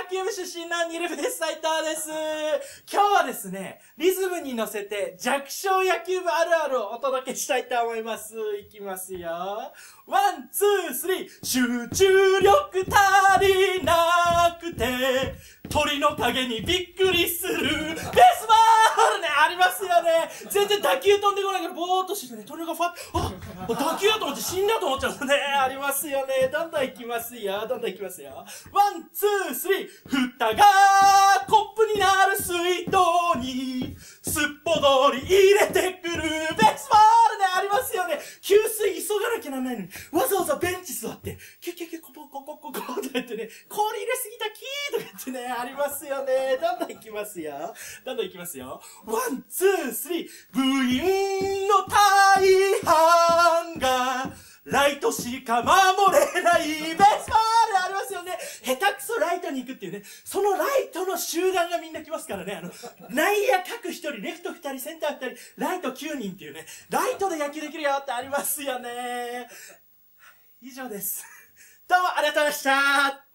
野球部出身のニルベース斉藤です。今日はですね、リズムに乗せて弱小野球部あるあるをお届けしたいと思います。いきますよ。ワン、ツー、スリー。集中力足りなくて、鳥の影にびっくりする。ベースボールね、ありますよね。全然打球飛んでこないからぼーっとしてね、鳥がファッ、打球と思って死んだと思っちゃうね。ありますよね。どんどんいきますよ。どんどんいきますよ。ワン、ツー、スリー。蓋がコップになる水筒にすっぽどり入れてくる。ベースボールね、ありますよね。給水急がなきゃならないのに、わざわざベンチ座って、キュキュキュコポココココとか言ってね、氷入れすぎたキーとか言ってね、ありますよね。どんどんいきますよ。どんどんいきますよ。ワン、ツー、スリー。部員の大半が、ライトしか守れない。ベースボールありますよね。下手くそライトに行くっていうね、そのライトの集団がみんな来ますからね。内野各一人、レフト二人、センター二人、ライト9人っていうね、ライトで野球できるよってありますよね。以上です。どうもありがとうございました。